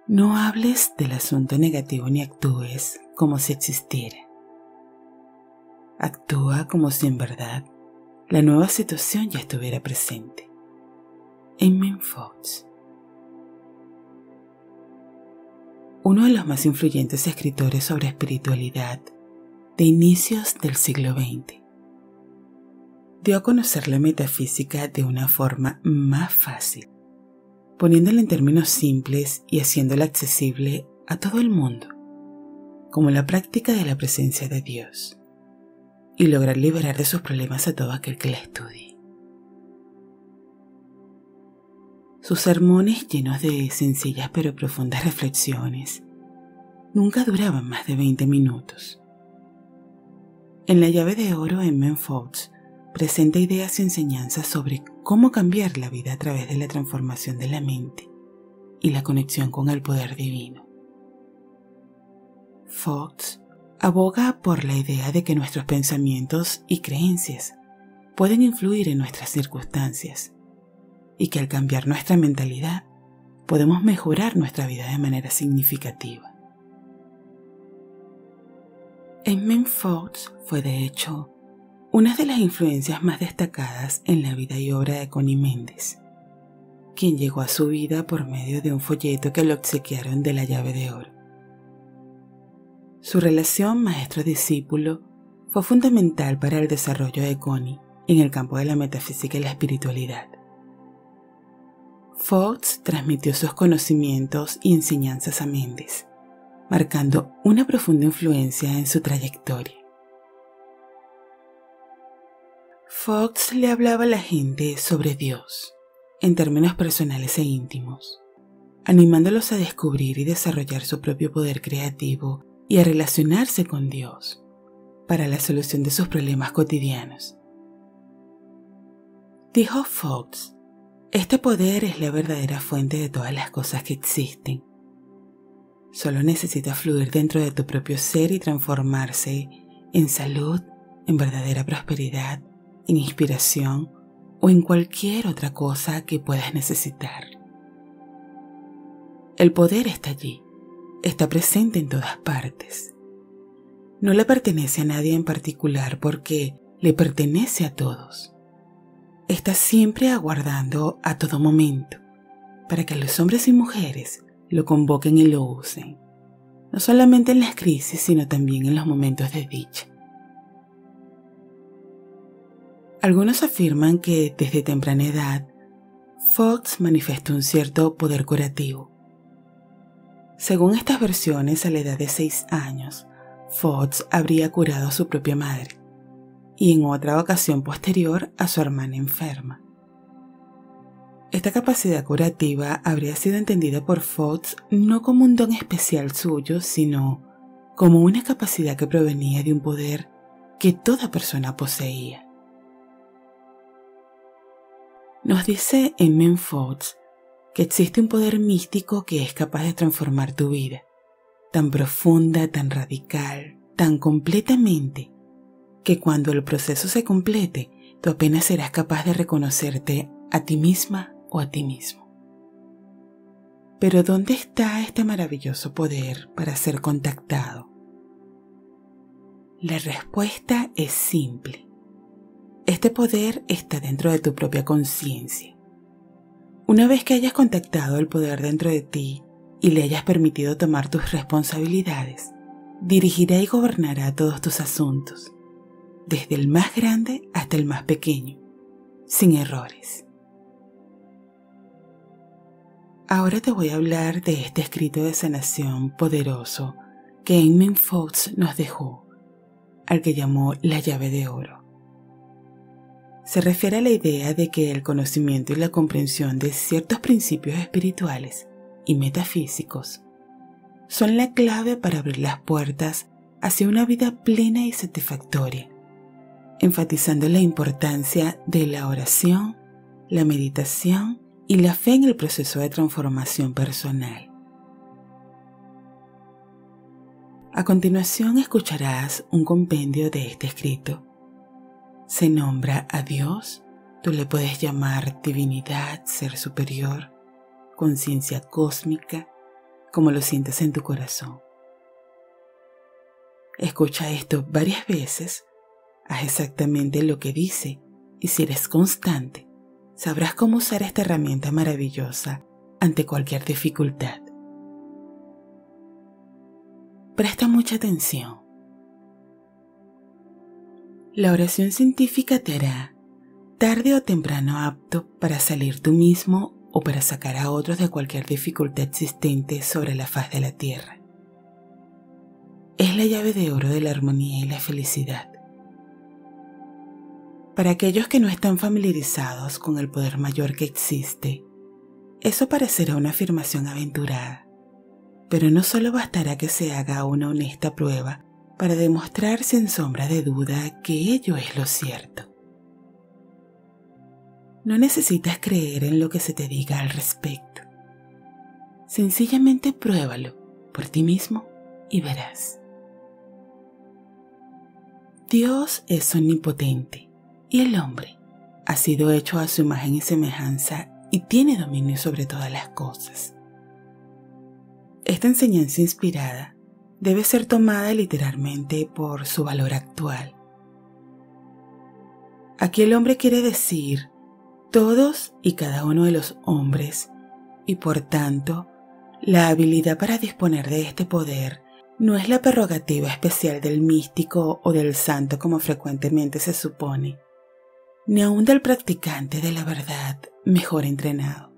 No hables del asunto negativo ni actúes como si existiera. Actúa como si en verdad la nueva situación ya estuviera presente. Amen Fox. Uno de los más influyentes escritores sobre espiritualidad de inicios del siglo XX, dio a conocer la metafísica de una forma más fácil, poniéndola en términos simples y haciéndola accesible a todo el mundo, como la práctica de la presencia de Dios, y lograr liberar de sus problemas a todo aquel que la estudie. Sus sermones, llenos de sencillas pero profundas reflexiones, nunca duraban más de 20 minutos. En La llave de oro, Amen Fox presenta ideas y enseñanzas sobre cómo cambiar la vida a través de la transformación de la mente y la conexión con el poder divino. Fox aboga por la idea de que nuestros pensamientos y creencias pueden influir en nuestras circunstancias y que al cambiar nuestra mentalidad podemos mejorar nuestra vida de manera significativa. Amen Fox fue de hecho una de las influencias más destacadas en la vida y obra de Connie Méndez, quien llegó a su vida por medio de un folleto que le obsequiaron de La llave de oro. Su relación maestro-discípulo fue fundamental para el desarrollo de Connie en el campo de la metafísica y la espiritualidad. Fox transmitió sus conocimientos y enseñanzas a Méndez, marcando una profunda influencia en su trayectoria. Fox le hablaba a la gente sobre Dios, en términos personales e íntimos, animándolos a descubrir y desarrollar su propio poder creativo y a relacionarse con Dios para la solución de sus problemas cotidianos. Dijo Fox, este poder es la verdadera fuente de todas las cosas que existen. Solo necesita fluir dentro de tu propio ser y transformarse en salud, en verdadera prosperidad, en inspiración o en cualquier otra cosa que puedas necesitar. El poder está allí, está presente en todas partes. No le pertenece a nadie en particular porque le pertenece a todos. Está siempre aguardando a todo momento para que los hombres y mujeres lo convoquen y lo usen, no solamente en las crisis, sino también en los momentos de dicha. Algunos afirman que desde temprana edad, Fox manifestó un cierto poder curativo. Según estas versiones, a la edad de 6 años, Fox habría curado a su propia madre y en otra ocasión posterior a su hermana enferma. Esta capacidad curativa habría sido entendida por Fox no como un don especial suyo, sino como una capacidad que provenía de un poder que toda persona poseía. Nos dice Amen Fox que existe un poder místico que es capaz de transformar tu vida, tan profunda, tan radical, tan completamente, que cuando el proceso se complete, tú apenas serás capaz de reconocerte a ti misma o a ti mismo. Pero ¿dónde está este maravilloso poder para ser contactado? La respuesta es simple. Este poder está dentro de tu propia conciencia. Una vez que hayas contactado el poder dentro de ti y le hayas permitido tomar tus responsabilidades, dirigirá y gobernará todos tus asuntos, desde el más grande hasta el más pequeño, sin errores. Ahora te voy a hablar de este escrito de sanación poderoso que Amen Fox nos dejó, al que llamó La llave de oro. Se refiere a la idea de que el conocimiento y la comprensión de ciertos principios espirituales y metafísicos son la clave para abrir las puertas hacia una vida plena y satisfactoria, enfatizando la importancia de la oración, la meditación y la fe en el proceso de transformación personal. A continuación escucharás un compendio de este escrito. Se nombra a Dios, tú le puedes llamar divinidad, ser superior, conciencia cósmica, como lo sientes en tu corazón. Escucha esto varias veces, haz exactamente lo que dice y si eres constante, sabrás cómo usar esta herramienta maravillosa ante cualquier dificultad. Presta mucha atención. La oración científica te hará, tarde o temprano, apto para salir tú mismo o para sacar a otros de cualquier dificultad existente sobre la faz de la tierra. Es la llave de oro de la armonía y la felicidad. Para aquellos que no están familiarizados con el poder mayor que existe, eso parecerá una afirmación aventurada, pero no solo bastará que se haga una honesta prueba para demostrar sin sombra de duda que ello es lo cierto. No necesitas creer en lo que se te diga al respecto. Sencillamente pruébalo por ti mismo y verás. Dios es omnipotente y el hombre ha sido hecho a su imagen y semejanza y tiene dominio sobre todas las cosas. Esta enseñanza inspirada debe ser tomada literalmente por su valor actual. Aquí el hombre quiere decir todos y cada uno de los hombres, y por tanto, la habilidad para disponer de este poder no es la prerrogativa especial del místico o del santo como frecuentemente se supone, ni aun del practicante de la verdad mejor entrenado.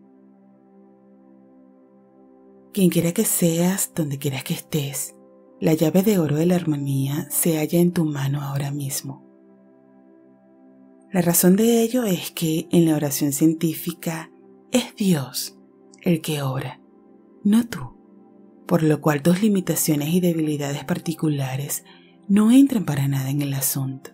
Quien quiera que seas, donde quiera que estés, la llave de oro de la armonía se halla en tu mano ahora mismo. La razón de ello es que en la oración científica es Dios el que ora, no tú, por lo cual tus limitaciones y debilidades particulares no entran para nada en el asunto.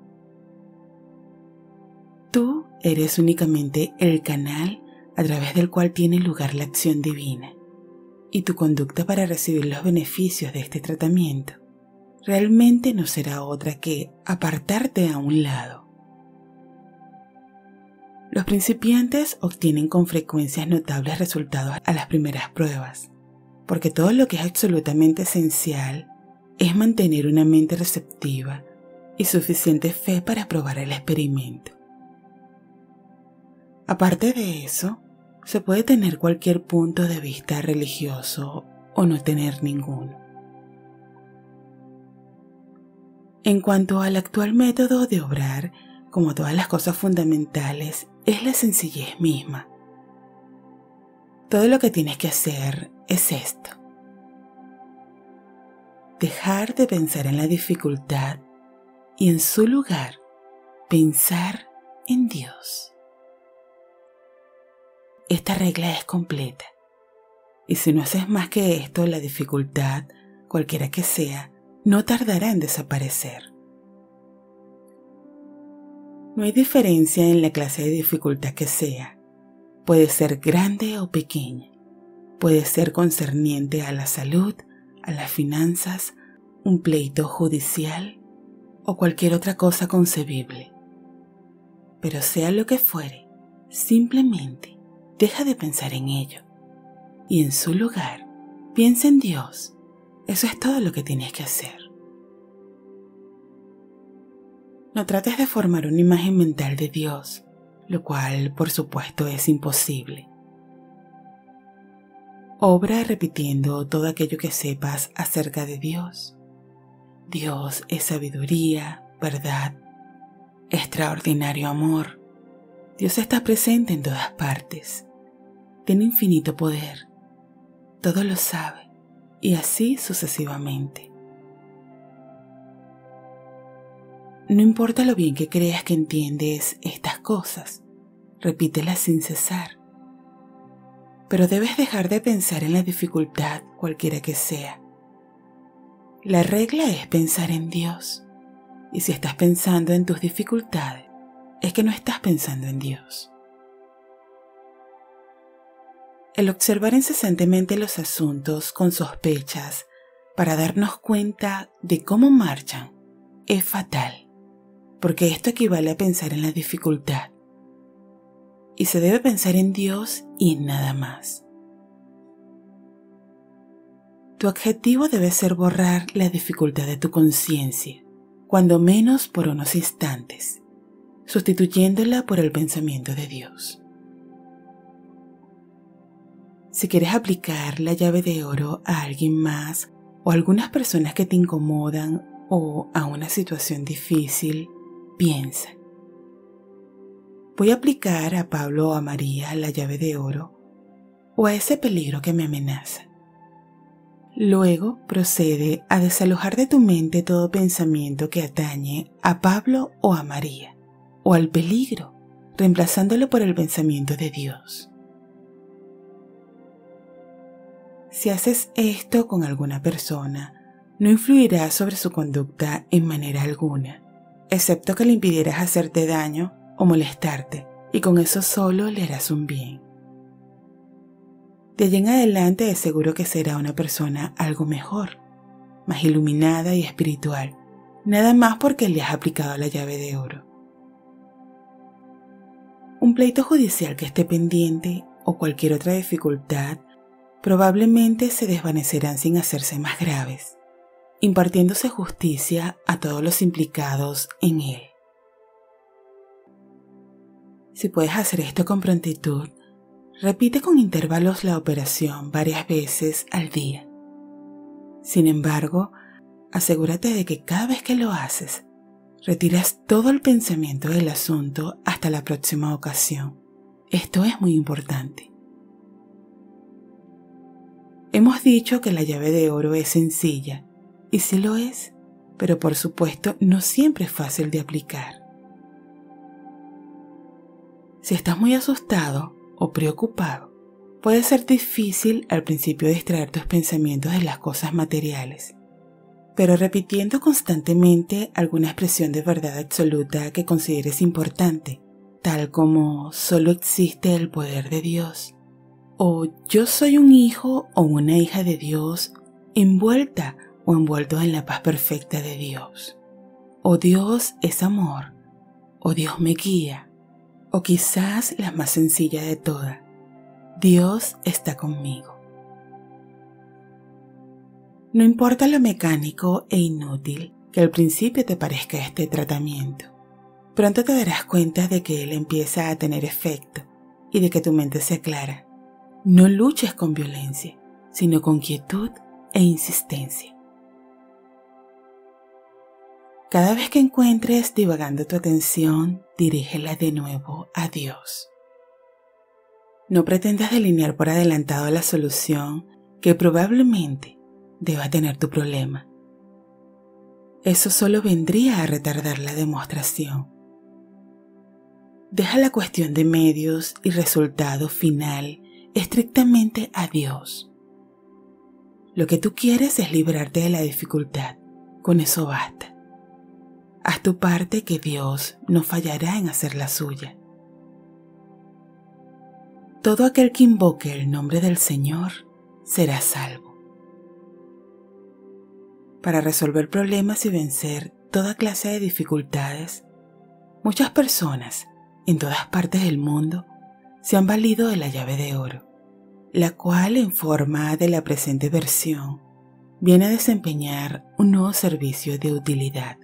Tú eres únicamente el canal a través del cual tiene lugar la acción divina, y tu conducta para recibir los beneficios de este tratamiento realmente no será otra que apartarte a un lado. Los principiantes obtienen con frecuencia notables resultados a las primeras pruebas, porque todo lo que es absolutamente esencial es mantener una mente receptiva y suficiente fe para probar el experimento. Aparte de eso, se puede tener cualquier punto de vista religioso o no tener ninguno. En cuanto al actual método de obrar, como todas las cosas fundamentales, es la sencillez misma. Todo lo que tienes que hacer es esto: dejar de pensar en la dificultad y en su lugar pensar en Dios. Esta regla es completa, y si no haces más que esto, la dificultad, cualquiera que sea, no tardará en desaparecer. No hay diferencia en la clase de dificultad que sea. Puede ser grande o pequeña. Puede ser concerniente a la salud, a las finanzas, un pleito judicial o cualquier otra cosa concebible. Pero sea lo que fuere, simplemente deja de pensar en ello y en su lugar piensa en Dios. Eso es todo lo que tienes que hacer. No trates de formar una imagen mental de Dios, lo cual, por supuesto, es imposible. Obra repitiendo todo aquello que sepas acerca de Dios. Dios es sabiduría, verdad, extraordinario amor. Dios está presente en todas partes. Tiene infinito poder. Todo lo sabe, y así sucesivamente. No importa lo bien que creas que entiendes estas cosas, repítelas sin cesar. Pero debes dejar de pensar en la dificultad, cualquiera que sea. La regla es pensar en Dios, y si estás pensando en tus dificultades, es que no estás pensando en Dios. El observar incesantemente los asuntos con sospechas para darnos cuenta de cómo marchan es fatal. Porque esto equivale a pensar en la dificultad. Y se debe pensar en Dios y en nada más. Tu objetivo debe ser borrar la dificultad de tu conciencia, cuando menos por unos instantes, sustituyéndola por el pensamiento de Dios. Si quieres aplicar la llave de oro a alguien más o a algunas personas que te incomodan o a una situación difícil, piensa: ¿voy a aplicar a Pablo o a María la llave de oro o a ese peligro que me amenaza? Luego procede a desalojar de tu mente todo pensamiento que atañe a Pablo o a María o al peligro, reemplazándolo por el pensamiento de Dios. Si haces esto con alguna persona, no influirá sobre su conducta en manera alguna, excepto que le impidieras hacerte daño o molestarte, y con eso solo le harás un bien. De allí en adelante es seguro que será una persona algo mejor, más iluminada y espiritual, nada más porque le has aplicado la llave de oro. Un pleito judicial que esté pendiente o cualquier otra dificultad probablemente se desvanecerán sin hacerse más graves, impartiéndose justicia a todos los implicados en él. Si puedes hacer esto con prontitud, repite con intervalos la operación varias veces al día. Sin embargo, asegúrate de que cada vez que lo haces, retiras todo el pensamiento del asunto hasta la próxima ocasión. Esto es muy importante. Hemos dicho que la llave de oro es sencilla, y sí lo es, pero por supuesto no siempre es fácil de aplicar. Si estás muy asustado o preocupado, puede ser difícil al principio distraer tus pensamientos de las cosas materiales, pero repitiendo constantemente alguna expresión de verdad absoluta que consideres importante, tal como solo existe el poder de Dios, o yo soy un hijo o una hija de Dios envuelta o envuelto en la paz perfecta de Dios, o Dios es amor, o Dios me guía, o quizás la más sencilla de todas: Dios está conmigo. No importa lo mecánico e inútil que al principio te parezca este tratamiento, pronto te darás cuenta de que él empieza a tener efecto y de que tu mente se aclara. No luches con violencia, sino con quietud e insistencia. Cada vez que encuentres divagando tu atención, dirígela de nuevo a Dios. No pretendas delinear por adelantado la solución que probablemente deba tener tu problema. Eso solo vendría a retardar la demostración. Deja la cuestión de medios y resultado final estrictamente a Dios. Lo que tú quieres es librarte de la dificultad. Con eso basta. Haz tu parte, que Dios no fallará en hacer la suya. Todo aquel que invoque el nombre del Señor será salvo. Para resolver problemas y vencer toda clase de dificultades, muchas personas en todas partes del mundo se han valido de la llave de oro, la cual, en forma de la presente versión, viene a desempeñar un nuevo servicio de utilidad.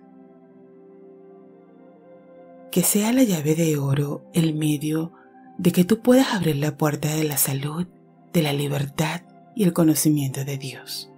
Que sea la llave de oro el medio de que tú puedas abrir la puerta de la salud, de la libertad y el conocimiento de Dios.